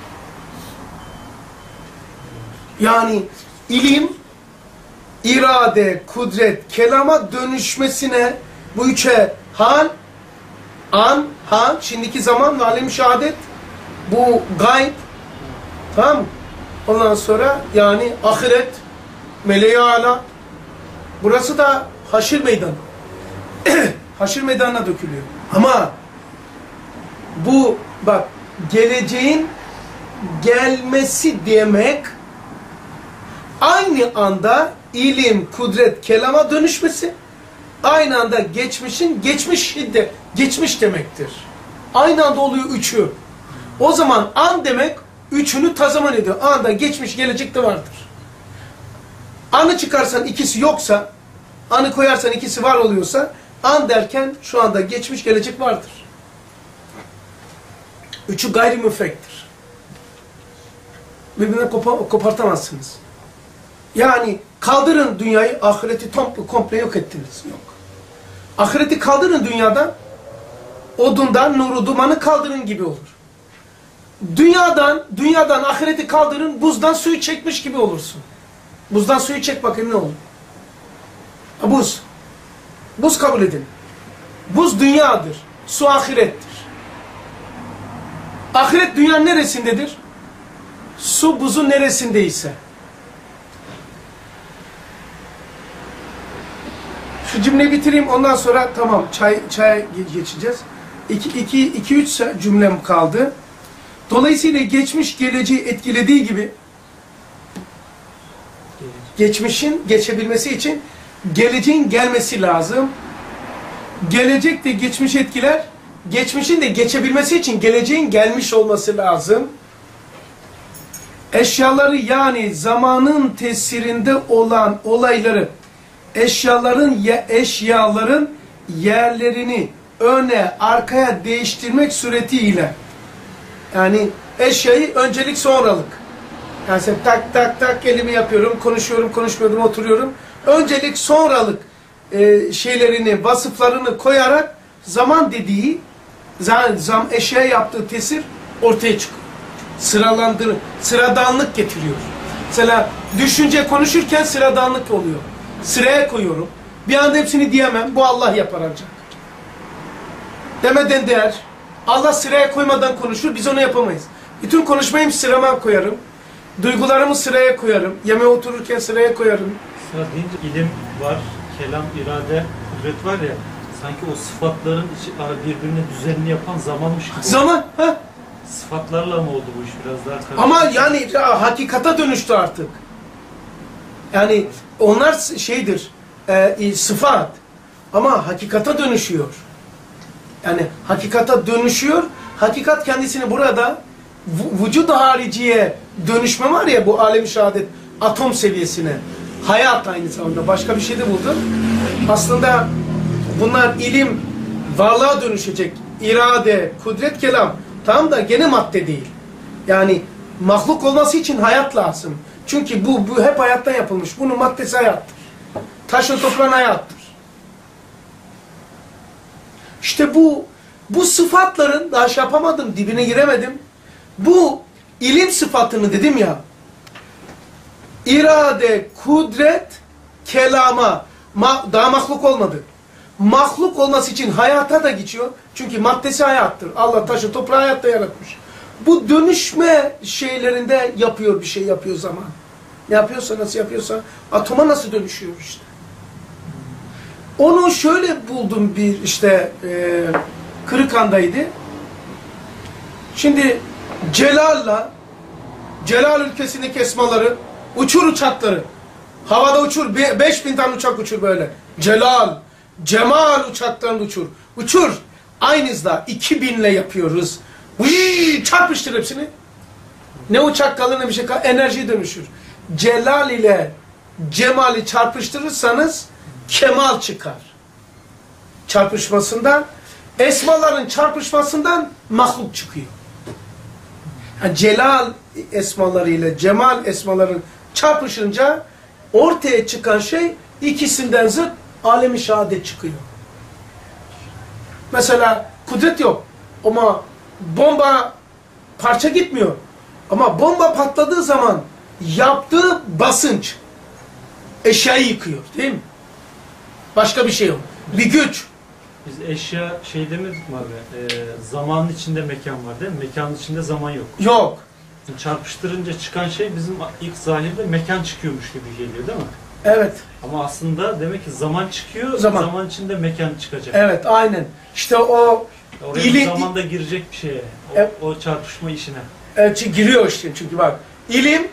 Yani ilim, irade, kudret, kelama dönüşmesine bu üçe hal, an, hal, şimdiki zaman ve alem-i şehadet, bu gayb, tamam mı? Ondan sonra yani ahiret, meleği ala, burası da haşir meydanı. Haşir meydanına dökülüyor. Ama bu bak geleceğin gelmesi demek aynı anda ilim, kudret, kelama dönüşmesi, aynı anda geçmişin geçmiş de, geçmiş demektir. Aynı anda oluyor üçü. O zaman an demek üçünü tazaman ediyor. Anda geçmiş, gelecek de vardır. Anı çıkarsan ikisi yoksa, anı koyarsan ikisi var oluyorsa, an derken şu anda geçmiş, gelecek vardır. Üçü gayrimüfektir. Birbirine kopa kopartamazsınız. Yani kaldırın dünyayı, ahireti komple, komple yok ettiniz. Yok. Ahireti kaldırın dünyadan, odundan nuru dumanı kaldırın gibi olur. Dünyadan, dünyadan ahireti kaldırın, buzdan suyu çekmiş gibi olursun. Buzdan suyu çek bakayım ne olur. Buz. Buz kabul edin. Buz dünyadır. Su ahirettir. Ahiret dünyanın neresindedir? Su buzun neresindeyse. Şu cümleyi bitireyim ondan sonra tamam çay çaya geçeceğiz. İki, iki, iki üç cümlem kaldı. Dolayısıyla geçmiş geleceği etkilediği gibi geçmişin geçebilmesi için geleceğin gelmesi lazım. Gelecek de geçmiş etkiler, geçmişin de geçebilmesi için geleceğin gelmiş olması lazım. Eşyaları yani zamanın tesirinde olan olayları, eşyaların ye, eşyaların yerlerini öne, arkaya değiştirmek suretiyle, yani eşyayı öncelik sonralık. Yani sen tak tak tak elimi yapıyorum, konuşuyorum, konuşmuyorum, oturuyorum. Öncelik sonralık e, şeylerini, vasıflarını koyarak zaman dediği, zam, zam eşya yaptığı tesir ortaya çıkıyor. Sıralandırır, sıradanlık getiriyor. Mesela düşünce konuşurken sıradanlık oluyor. Sıraya koyuyorum. Bir anda hepsini diyemem. Bu Allah yapar ancak. Demeden değer. Allah sıraya koymadan konuşur. Biz onu yapamayız. Bütün konuşmayı sırama koyarım. Duygularımı sıraya koyarım. Yemeğe otururken sıraya koyarım. Sıra deyince ilim var, kelam, irade, kudret var ya, sanki o sıfatların içi, birbirine düzenini yapan zamanmış gibi. Zaman. Ha? Sıfatlarla mı oldu bu iş biraz daha? Karışık. Ama yani ya, hakikata dönüştü artık. Yani onlar şeydir, e, sıfat. Ama hakikata dönüşüyor. Yani hakikata dönüşüyor. Hakikat kendisini burada vücud hariciye dönüşme var ya, bu alem-i şehadet atom seviyesine. Hayat aynı zamanda. Başka bir şey de buldum. Aslında bunlar ilim, varlığa dönüşecek. İrade, kudret, kelam. Tamam da gene madde değil. Yani mahluk olması için hayat lazım. Çünkü bu, bu hep hayattan yapılmış. Bunun maddesi hayattır. Taşın toprağın hayattır. İşte bu bu sıfatların, daha şey yapamadım, dibine giremedim. Bu ilim sıfatını dedim ya, irade, kudret, kelama, ma, daha mahluk olmadı. Mahluk olması için hayata da geçiyor. Çünkü maddesi hayattır. Allah taşı toprağı hayatta yaratmış. Bu dönüşme şeylerinde yapıyor, bir şey yapıyor zaman. Ne yapıyorsa, nasıl yapıyorsa, atoma nasıl dönüşüyor işte. Onu şöyle buldum, bir işte e, Kırıkhan'daydı. Şimdi Celal'la, Celal ülkesindeki esmaları, uçur uçakları. Havada uçur, beş bin tane uçak uçur böyle. Celal, Cemal uçaklarını uçur. Uçur. Aynı hızda iki binle yapıyoruz. Vıy, çarpıştır hepsini. Ne uçak kalır ne bir şey kalır. Enerji dönüşür. Celal ile Cemal'i çarpıştırırsanız kemal çıkar. Çarpışmasından, esmaların çarpışmasından mahluk çıkıyor. Yani Celal esmaları ile Cemal esmaların çarpışınca ortaya çıkan şey ikisinden zıt alem-i şehadet çıkıyor. Mesela kudret yok ama bomba parça gitmiyor. Ama bomba patladığı zaman yaptığı basınç eşyayı yıkıyor, değil mi? Başka bir şey yok. Bir güç. Biz eşya şey demedik mi abi? Ee, zamanın içinde mekan var değil mi? Mekanın içinde zaman yok. Yok. Çarpıştırınca çıkan şey bizim ilk zahirde mekan çıkıyormuş gibi geliyor değil mi? Evet. Ama aslında demek ki zaman çıkıyor, Zaman, zaman içinde mekan çıkacak. Evet, aynen. İşte o oraya ili, bir zamanda girecek bir şeye, o, evet, o çarpışma işine. Evet, giriyor işte çünkü bak. İlim,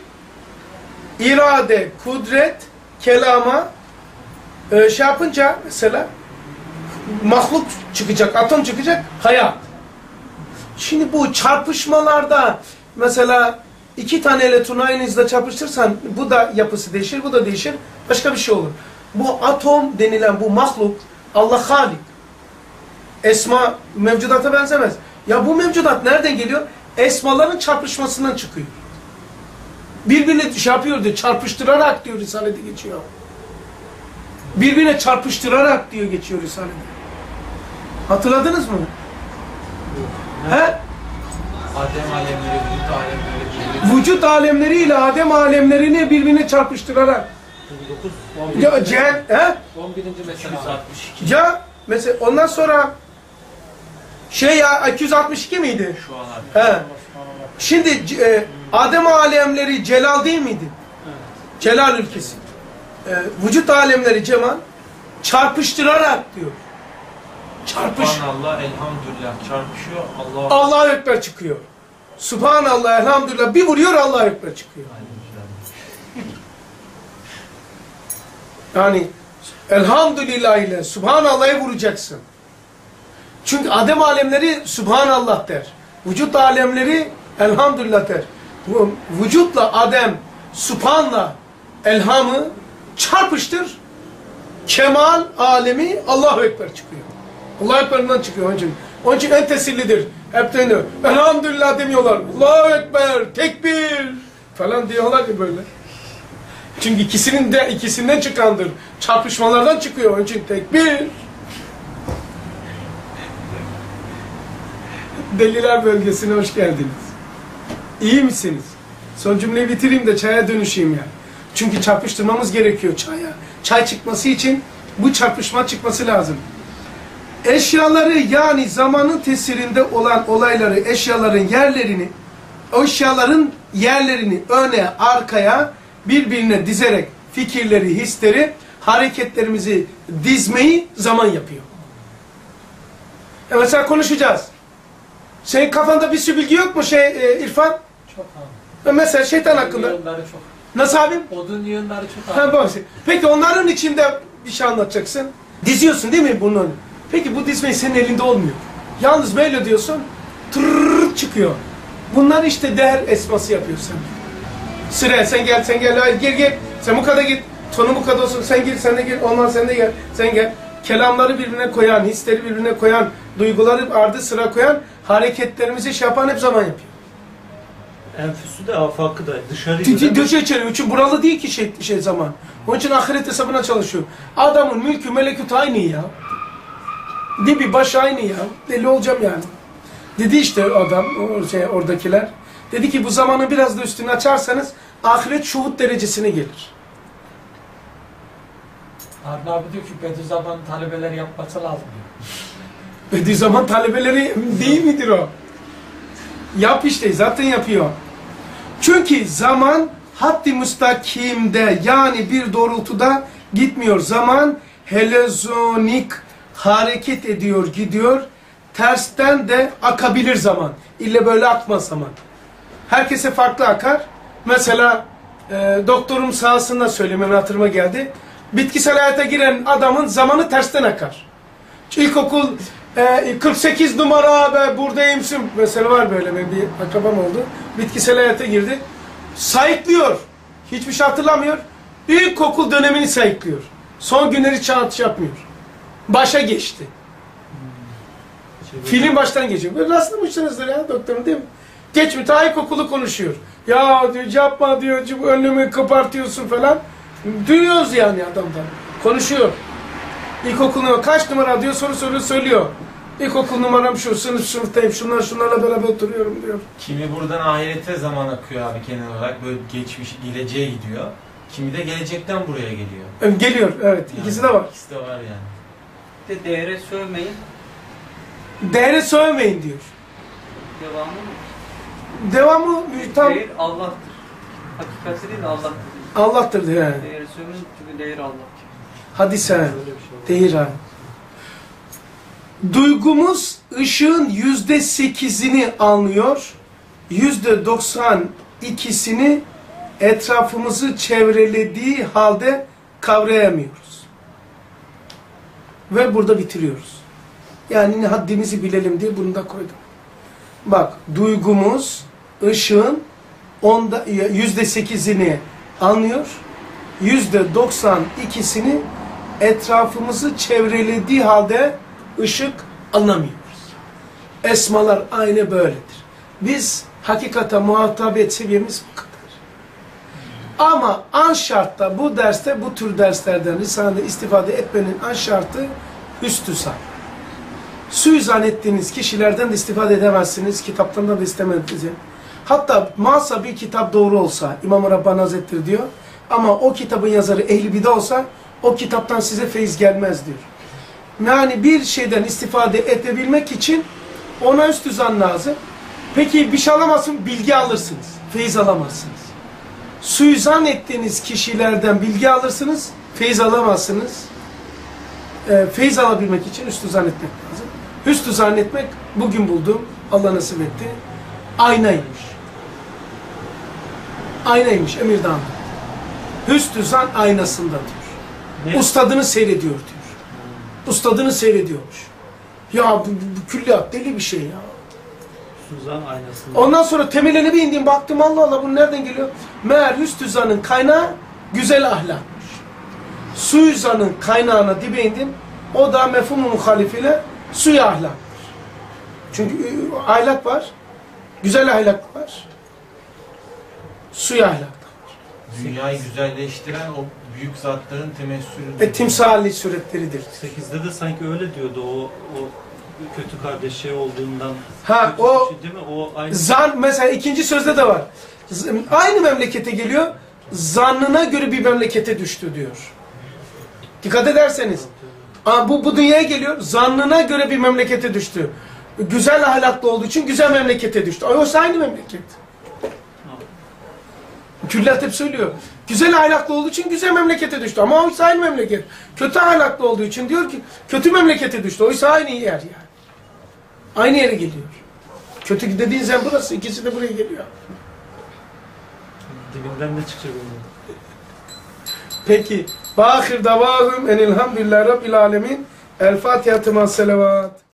irade, kudret, kelama e, şey yapınca mesela mahluk çıkacak, atom çıkacak, hayat. Şimdi bu çarpışmalarda mesela iki tane elektronu aynı hızda çarpıştırırsan bu da yapısı değişir, bu da değişir, başka bir şey olur. Bu atom denilen bu mahluk, Allah Halik. Esma mevcudata benzemez. Ya bu mevcudat nereden geliyor? Esmaların çarpışmasından çıkıyor. Birbirini şey yapıyor diyor, çarpıştırarak diyor Risale'de geçiyor. Birbirine çarpıştırarak diyor geçiyor Risale'de. Hatırladınız mı? He? Adem alemleri, vücut alemleri, Vücut alemleriyle Adem alemlerini birbirine çarpıştırarak. Ya, ceh, he? on birinci mesela. yüz altmış iki Ya mesela ondan sonra şey ya iki yüz altmış iki miydi? şu an abi. He. Şimdi e, Adem alemleri Celal değil miydi? Evet. Celal ülkesi. E, vücut alemleri Cemal çarpıştırarak diyor. Çarpış. Subhanallah, elhamdülillah çarpışıyor. Allah Allahu Ekber çıkıyor. Subhanallah, elhamdülillah bir vuruyor, Allahu Ekber çıkıyor. Yani elhamdülillah ile Subhanallah'ı vuracaksın. Çünkü Adem alemleri Subhanallah der. Vücut alemleri Elhamdülillah der. Bu vücutla Adem, Subhan'la elhamı çarpıştır. Kemal alemi Allahu Ekber çıkıyor. Allahu Ekber'den çıkıyor onun için. Onun için en tesirlidir. Hep deniyor. Elhamdülillah demiyorlar. Allahu Ekber, tekbir falan diyorlar ki böyle. Çünkü ikisinin de ikisinden çıkandır. Çarpışmalardan çıkıyor. Onun için tekbir. Deliler bölgesine hoş geldiniz. İyi misiniz? Son cümleyi bitireyim de çaya dönüşeyim yani. Çünkü çarpıştırmamız gerekiyor çaya. Çay çıkması için bu çarpışma çıkması lazım. Eşyaları yani zamanın tesirinde olan olayları, eşyaların yerlerini, o eşyaların yerlerini öne, arkaya birbirine dizerek fikirleri, hisleri, hareketlerimizi dizmeyi zaman yapıyor. E mesela konuşacağız. Senin kafanda bir sürü bilgi yok mu şey e, İrfan? Çok abi. E mesela şeytan hakkında. Odun yığınları çok. Nasıl abim? Odun yığınları çok abi. Ha, bak. Peki onların içinde bir şey anlatacaksın. Diziyorsun değil mi bunları? Peki bu dizmeyi senin elinde olmuyor. Yalnız böyle diyorsun. Tırrrr çıkıyor. Bunlar işte değer esması yapıyorsun. Sıra sen gel sen gel. Hayır gel gel. Sen bu kadar git. Tonu bu kadar olsun. Sen gir sen de gir. Olmaz sen de gel. Sen gel. Kelamları birbirine koyan, hisleri birbirine koyan, duyguları ardı sıra koyan, hareketlerimizi şey yapan hep zaman yapıyor. Enfüsü de afakı da dışarı Döşe içeri. Için buralı değil ki şey, şey zaman. Onun için ahiret hesabına çalışıyor. Adamın mülkü melekut aynı ya. Dibi baş aynı ya. Deli olacağım yani. Dedi işte adam, o şey, oradakiler. Dedi ki bu zamanı biraz da üstünü açarsanız ahiret şuhud derecesine gelir. Harun abi diyor ki Bediüzzaman'ın talebeleri yapması lazım diyor. Bediüzzaman talebeleri değil midir o? Yap işte, zaten yapıyor. Çünkü zaman haddi müstakimde yani bir doğrultuda gitmiyor. Zaman helezonik hareket ediyor, gidiyor. Tersten de akabilir zaman. İlle böyle akmaz zaman. Herkese farklı akar. Mesela e, doktorum sahasında söylemem hatırıma geldi. Bitkisel hayata giren adamın zamanı tersten akar. İlkokul e, kırk sekiz numara be buradayımsın. Mesela var böyle benim bir akrabam oldu. Bitkisel hayata girdi. Sayıklıyor. Hiçbir şey hatırlamıyor. İlkokul dönemini sayıklıyor. Son günleri çağatış yapmıyor. Başa geçti. Film baştan geçiyor. Böyle rastlamışsınızdır ya doktorum değil mi? Geçmiş ta ilkokulu konuşuyor. Ya diyor yapma diyor önümü kapartıyorsun falan. Duyuyoruz yani adamdan. Konuşuyor. İlkokuluna kaç numara diyor soru soru söylüyor. İlkokul numaram şu, sınıf sınıftayım, şunlar şunlarla beraber oturuyorum diyor. Kimi buradan ahirete zaman akıyor abi genel olarak böyle geçmiş geleceğe gidiyor. Kimi de gelecekten buraya geliyor. Yani geliyor evet Yani ikisi de var. İkisi de var yani. De değere sövmeyin. Değere sövmeyin diyor. Devamı mı? Devamı tam Değer Allah'tır. Hakikati değil Allah'tır. Allah'tır diyor yani. Değeri sövmeyin çünkü değer Allah. Hadise değil ha. Duygumuz ışığın yüzde sekizini anlıyor. Yüzde doksan ikisini etrafımızı çevrelediği halde kavrayamıyoruz. Ve burada bitiriyoruz. Yani haddimizi bilelim diye bunu da koydum. Bak duygumuz ışığın onda yüzde sekizini anlıyor. Yüzde doksan ikisini etrafımızı çevrelediği halde ışık anlamıyoruz. Esmalar aynı böyledir. Biz hakikate muhatabiyet seviyemiz bu kadar. Ama an şartta bu derste bu tür derslerden Risale'de istifade etmenin an şartı hüsnü zan. Suizan ettiğiniz kişilerden de istifade edemezsiniz. Kitaptan da istemediniz. Hatta masa bir kitap doğru olsa İmam-ı Rabbani Hazretleri diyor ama o kitabın yazarı ehl-i bida olsa o kitaptan size feyiz gelmez diyor. Yani bir şeyden istifade edebilmek için ona üstü zan lazım. Peki bir şey alamazsın, bilgi alırsınız. Feyiz alamazsınız. Suizan ettiğiniz kişilerden bilgi alırsınız, feyiz alamazsınız. E, feyiz alabilmek için üstü zannetmek lazım. Üstü zannetmek bugün bulduğum Allah nasip etti. Aynaymış. Aynaymış Emir Dağı'nda. Hüsnü zan aynasında diyor. Ne? Ustadını seyrediyor diyor. Ustadını seyrediyormuş. Ya bu, bu, bu külliyat deli bir şey ya. Suzan aynasında. Ondan sonra temeline bir indim, baktım Allah Allah bu nereden geliyor? Meğer hüsnü zanın kaynağı güzel ahlakmış. Suyu zanın kaynağına dibe indim. O da mefhum-u muhalifiyle suyu ahlakmış. Çünkü e, ahlak var. Güzel ahlak var. Suyu ahlak da var. Dünyayı güzelleştiren o büyük zatların temessülü. E, timsali suretleridir. sekizde de sanki öyle diyordu o o kötü kardeş şey olduğundan. Ha, kötü o- bir şey değil mi? O aynı Zan mesela ikinci sözde de var. Z- Aynı memlekete geliyor. Zannına göre bir memlekete düştü diyor. Dikkat ederseniz. Aa, bu, bu dünyaya geliyor. Zannına göre bir memlekete düştü. Güzel ahlaklı olduğu için güzel memlekete düştü. Oysa aynı memleket. Külliyat hep söylüyor. Güzel ahlaklı olduğu için güzel memlekete düştü. Ama oysa aynı memleket. Kötü ahlaklı olduğu için diyor ki kötü memlekete düştü. Oysa aynı yer yani. Aynı yere geliyor. Kötü dediğin zen burası. İkisi de buraya geliyor. dibinden ne çıkacak onun? Peki. Bâhir davâhum enilhamdülillâhi rabbil âlemin. El Fatiha-tı ma'as-selavat.